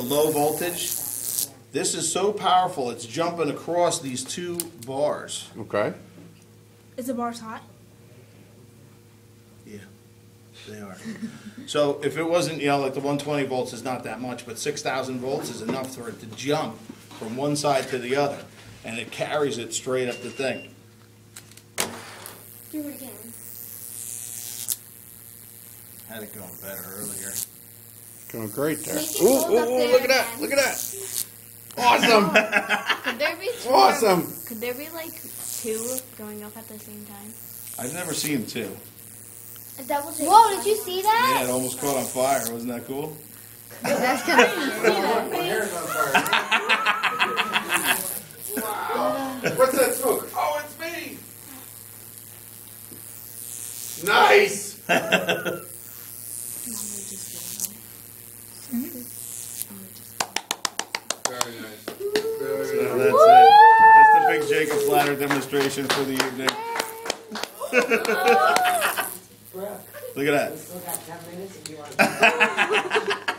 low voltage. This is so powerful, it's jumping across these two bars. Okay. Is the bars hot? Yeah, they are. So if it wasn't, like the 120 volts is not that much, but 6,000 volts is enough for it to jump from one side to the other. And it carries it straight up the thing. Do it again. Had it going better earlier. Going great there. Make it Ooh, hold up there look at that. again. Look at that. Awesome. Could there be two? Awesome. Could there be like two going up at the same time? I've never seen two. A double take. Whoa, did you see that? Yeah, it almost caught on fire. Wasn't that cool? That's kind of What's that smoke? Oh, it's me. Nice. Very nice. Very So nice. that's it. That's the big Jacob's ladder demonstration for the evening. Look at that. We still got 10 minutes if you want to.